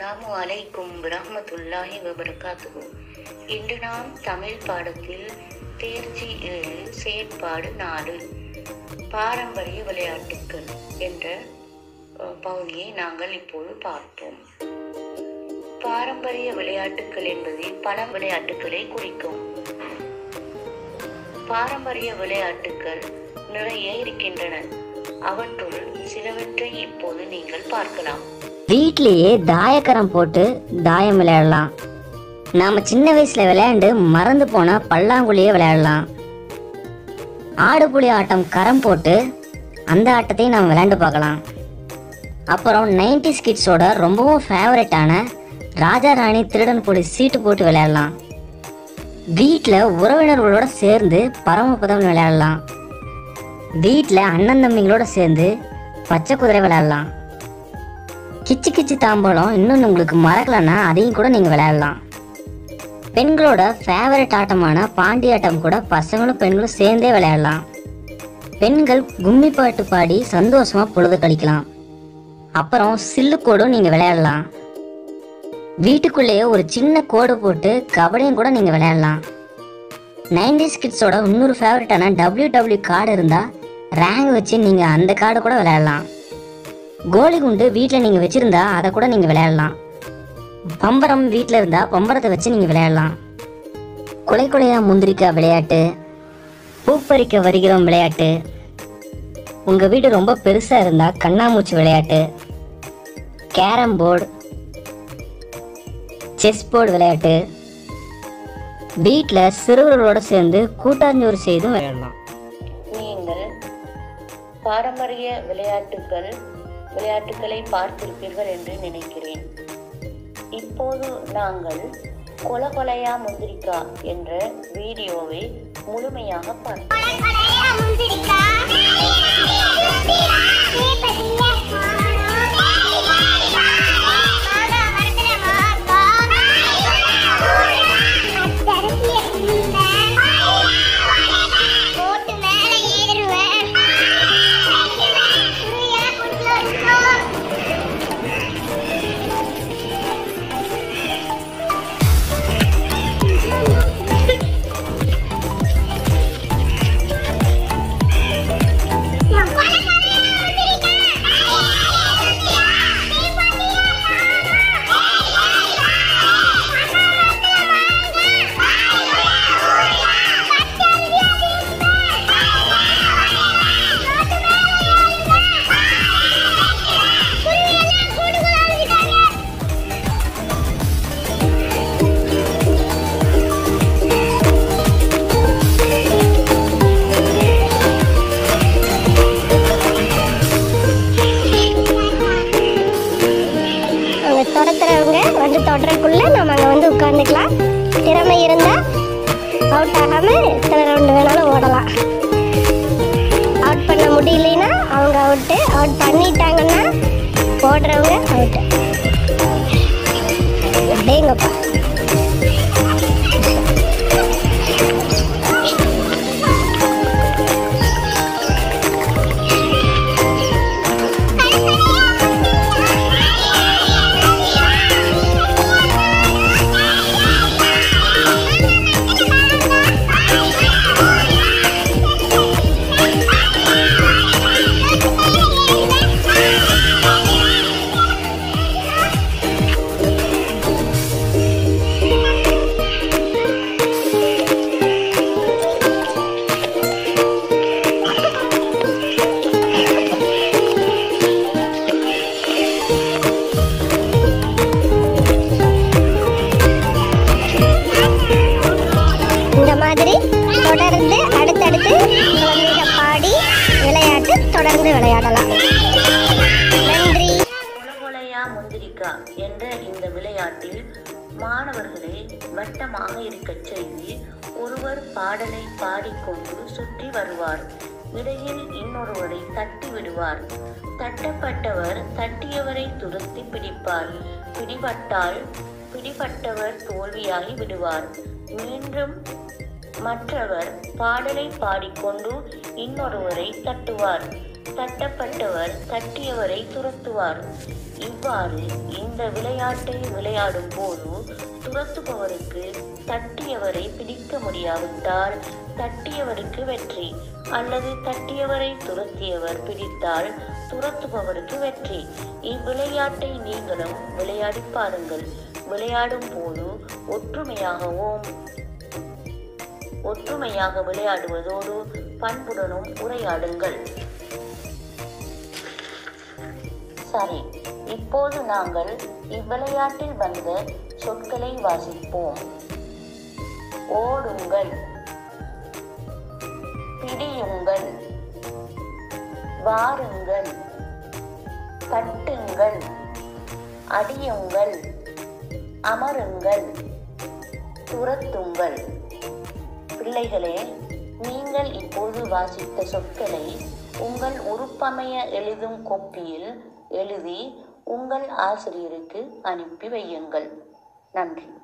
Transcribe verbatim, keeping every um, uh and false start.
அஸ்ஸலாமு அலைக்கும் வரஹ்மத்துல்லாஹி வபரகாத்துஹு. இன்று நாம் தமிழ் பாடத்தில் தேர்ச்சி ஏழு செயற்பாடு நாலு பாரம்பரிய விளையாட்டுக்கள் என்ற பகுதியை நாங்கள் இப்போது பார்ப்போம். பாரம்பரிய விளையாட்டுக்கள் என்பது பல விளையாட்டுக்களை குறிக்கும். பாரம்பரிய விளையாட்டுக்கள் நிறைய இருக்கின்றன. அவற்றுள் சிலவற்றை இப்போது நீங்கள் பார்க்கலாம். வீட்லேயே தாயக்கரம் போட்டு தாயம் விளையாடலாம். நாம் சின்ன வயசில் விளையாண்டு மறந்து போன பல்லாங்குழியை விளையாடலாம். ஆடு புலி ஆட்டம் கரம் போட்டு அந்த ஆட்டத்தையும் நாம் விளையாண்டு பார்க்கலாம். அப்புறம் நைன்டிஸ் கிட்ஸோட ரொம்பவும் ஃபேவரட்டான ராஜா ராணி திருடன் புலி சீட்டு போட்டு விளையாடலாம். வீட்டில் உறவினர்களோட சேர்ந்து பரமபதம் விளையாடலாம். வீட்டில் அண்ணன் தம்பிங்களோட சேர்ந்து பச்சை குதிரை விளையாடலாம். கிச்சு கிச்சு தாம்பலம் இன்னும் உங்களுக்கு மறக்கலன்னா அதையும் கூட நீங்கள் விளையாடலாம். பெண்களோட ஃபேவரட் ஆட்டமான பாண்டி ஆட்டம் கூட பசங்களும் பெண்களும் சேர்ந்தே விளையாடலாம். பெண்கள் கும்மி பாட்டு பாடி சந்தோஷமா பொழுது கழிக்கலாம். அப்புறம் சில்லு கோடும் நீங்கள் விளையாடலாம். வீட்டுக்குள்ளேயே ஒரு சின்ன கோடு போட்டு கபடியும் கூட நீங்கள் விளையாடலாம். நைன்டிஸ் கிட்ஸோட இன்னொரு ஃபேவரட்டான டபிள்யூ டபிள்யூ கார்டு இருந்தால் ரேங்க் வச்சு நீங்கள் அந்த கார்டு கூட விளையாடலாம். கோலி குண்டு வீட்டில் நீங்கள் வச்சுருந்தா அதை கூட நீங்கள் விளையாடலாம். பம்பரம் வீட்டில் இருந்தால் பம்பரத்தை வச்சு நீங்கள் விளையாடலாம். கொலை கொலையாக முந்திரிக்காய் விளையாட்டு, பூப்பறிக்க வருகிறோம் விளையாட்டு, உங்கள் வீடு ரொம்ப பெருசாக இருந்தால் கண்ணாமூச்சி விளையாட்டு, கேரம் போர்டு, செஸ் போர்டு விளையாட்டு, வீட்டில் சிறுவர்களோடு சேர்ந்து கூட்டாஞ்சோறு செய்தும் விளையாடலாம். நீங்கள் பாரம்பரிய விளையாட்டுகள் விளையாட்டுகளை பார்த்திருப்பீர்கள் என்று நினைக்கிறேன். இப்போது நாங்கள் கொல கொலையா முந்திரிக்கா என்ற வீடியோவை முழுமையாக பார்ப்போம். தொடக்கிறவங்க வந்து தொடரக்குள்ள நம்ம அங்கே வந்து உட்காந்துக்கலாம். திறமை இருந்தால் அவுட் ஆகாமல் எத்தனை ரவுண்டு வேணாலும் ஓடலாம். அவுட் பண்ண முடியலன்னா அவங்க அவுட்டு, அவுட் பண்ணிட்டாங்கன்னா ஓடுறவங்க அவுட்டு. அப்படிங்கப்பா. தொடர்ந்து அடுத்தடுத்து குழந்தைங்க பாடி விளையாட்டு தொடர்ந்து விளையாடலாம். நன்றி. கொலகொலையா முந்திரிக்கா என்ற இந்த விளையாட்டில் மாணவர்களை வட்டமாக இருக்கச் செய்து ஒருவர் பாடலை பாடிக்கொண்டு சுற்றி வருவார். இடையில் இன்னொருவரை தட்டி விடுவார். தட்டப்பட்டவர் தட்டியவரை துரத்தி பிடிப்பார். பிடிபட்டால் பிடிபட்டவர் தோல்வியாகி விடுவார். மீண்டும் மற்றவர் பாடலை பாடிக்கொண்டு இன்னொருவரை தட்டுவார். தட்டப்பட்டவர் தட்டியவரை துரத்துவார். இவ்வாறு இந்த விளையாட்டை விளையாடும் போது துரத்துபவருக்கு தட்டியவரை பிடிக்க முடியாவிட்டால் தட்டியவருக்கு வெற்றி, அல்லது தட்டியவரை துரத்தியவர் பிடித்தால் துரத்துபவருக்கு வெற்றி. இவ்விளையாட்டை நீங்களும் விளையாடி பாருங்கள். விளையாடும் போது ஒற்றுமையாகவும் ஒற்றுமையாக விளையாடுவதோடு பண்புடனும் உரையாடுங்கள். சரி, இப்போது நாங்கள் இவ்விளையாட்டில் வந்த சொற்களை வாசிப்போம். ஓடுங்கள், பிடியுங்கள், வாருங்கள், தட்டுங்கள், அடியுங்கள், அமருங்கள், துரத்துங்கள். பிள்ளைகளே, நீங்கள் இப்போது வாசித்த சொற்களை உங்கள் உருப்பமைய எழுதும் கோப்பியில் எழுதி உங்கள் ஆசிரியருக்கு அனுப்பி வையுங்கள். நன்றி.